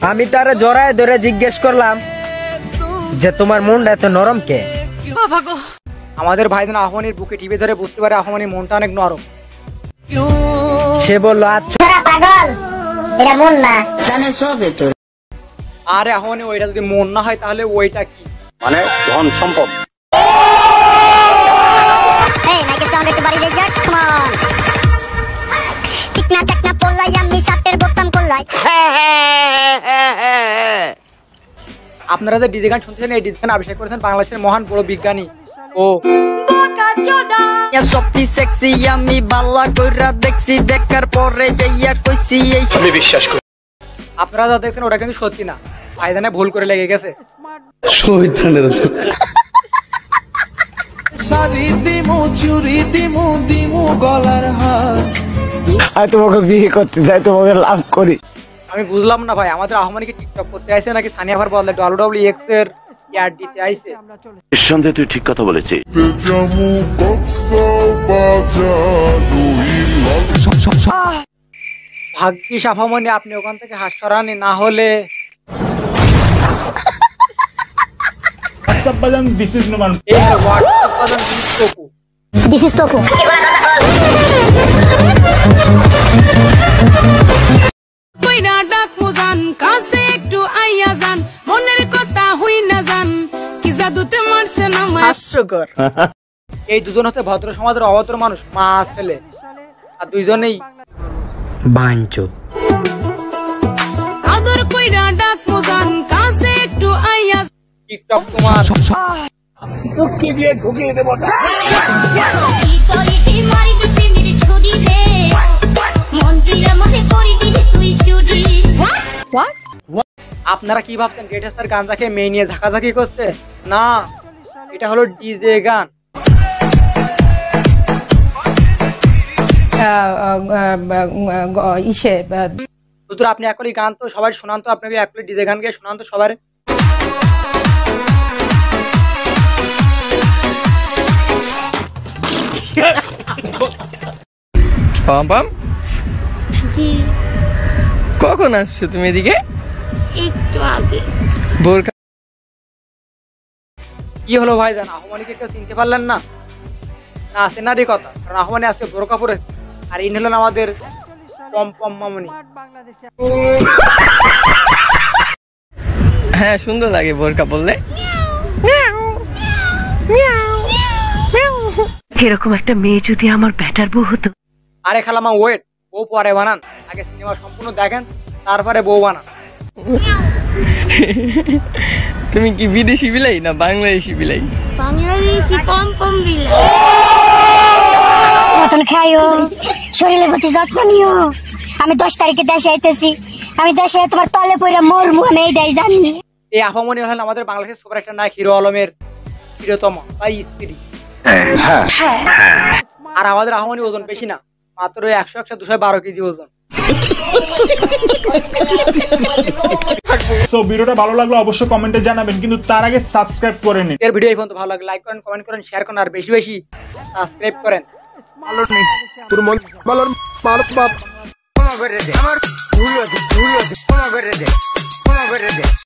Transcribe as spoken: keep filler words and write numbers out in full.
আমি তারে জড়ায় ধরে জিজ্ঞেস করলাম যে তোমার মনটা এত নরম কে? আমাদের ভাইজান আহমানির বুকে টিপে ধরে বুঝতে পারে আহমানির মনটা অনেক নরম। সে বলল আচ্ছা পাগল, এটা মন না, জানে সব ভেতর। আরে আহমানি ওইটা যদি মন না হয় তাহলে ওইটা কি? মানে ধন সম্পদ। এই মাইকের সাউন্ড একটু বাড়িয়ে দে যাক, কাম অন। চিকনা চাকনা পল্লাই আমি সাতের বোতাম কল্লাই। আপনারা যে ডিজে গান শুনছেন, এই ডিজে গান আবিষ্কার করেছেন বাংলাদেশের মহান বড় বিজ্ঞানী ও সত্যি সেক্সি আমি বাল্লা কইরা দেখছি, দেখার পরে যাইয়া কইছি এই আমি বিশ্বাস করি। আপনারা যা দেখছেন ওটা কিন্তু সত্যি না, ভাইজানে ভুল করে লেগে গেছে। শয়তানের শাড়ি দিমু চুরি দিমু দিমু গলার হার। আমি তোমাকে বিয়ে করতে চাই, তোমাকে লাভ করি। আমি বুঝলাম না ভাই, আমাদের আহমানিকে টিকটক করতে আইছে নাকি সানিয়া ভার বদলে ডাব্লিউ ডাব্লিউ এক্স এর ইয়ার দিতে আইছে? নিঃসন্দেহে তুই ঠিক কথা বলেছিস। ভাগ্যিস আহমানি আপনি ওখান থেকে হাত সরানি, না হলে WhatsApp বাজান দিস ইজ নোমান। এই হোয়াটসঅ্যাপ বাজান this Topu. This is Topu. কইরা ডাক মুজান কাছে একটু আইয়া যান, মনের কথা হই না যান, কি জাদুতে মারছে না মা। হাস্যকর। এই দুজন হচ্ছে ভদ্র সমাজের অভদ্র মানুষ, মা ছেলে, আর দুইজনেই বাঞ্চো। আদর কইরা ডাক মুজান কাছে একটু আইয়া। টিকটক তোমার টুকি দিয়ে ঢুকিয়ে দেব না। আপনারা কি ভাবছেন গ্রেটেস্ট স্টার গাঞ্জাকে মেয়ে নিয়ে ঝাঁকাঝাঁকি করছে? না, এটা হলো ডিজে গান। ইসে হুজুর আপনি একলি গান তো সবাই শোনান তো, আপনাকে একলি ডিজে গান গিয়ে শোনান তো সবার। পাম পাম, জি কখন আসছো তুমি এদিকে? একটু আগে। বোরকা কি হলো ভাইজান, আহমানিকে কেউ চিনতে পারলেন না? না চেনারই কথা, কারণ আহমানি আজকে বোরকা পরেছে, আর ইনি হলেন আমাদের পম পম মামনি। হ্যাঁ সুন্দর লাগে বোরকা পরলে। এরকম একটা মেয়ে যদি আমার ব্যাটার বউ হতো। আরে খালামা ওয়েট, বউ পরে বানান, আগে সিনেমা সম্পূর্ণ দেখেন তারপরে বউ বানান। তুমি কি বিদেশি বিলাই না বাংলাদেশি বিলাই? বাংলাদেশি পম পম বিলাই। মতন খাইও, শরীরের প্রতি যত্ন নিও। আমি দশ তারিখে দেশে আইতেছি, আমি দেশে তোমার তলে পড়ে মরমু, আমি এইটাই জানি। এই আহমনি হলেন আমাদের বাংলাদেশের সুপারস্টার নায়ক হিরো আলমের প্রিয়তম তাই স্ত্রী। আর আমাদের আহমনি ওজন বেশি না, মাত্র একশো একশো দুশো বারো কেজি ওজন। সো ভিডিওটা ভালো লাগলো অবশ্যই কমেন্টে জানাবেন, কিন্তু তার আগে সাবস্ক্রাইব করে নিন। এর ভিডিও এই পর্যন্ত ভালো লাগলে লাইক করেন, কমেন্ট করেন, শেয়ার করেন, আর বেশি বেশি সাবস্ক্রাইব করেন। ভালো নেই তোর মন ভালো মার বাপ। আমার ভুল হয়েছে, ভুল হয়েছে, ভুল হয়েছে, ক্ষমা করে দে, ক্ষমা করে দে।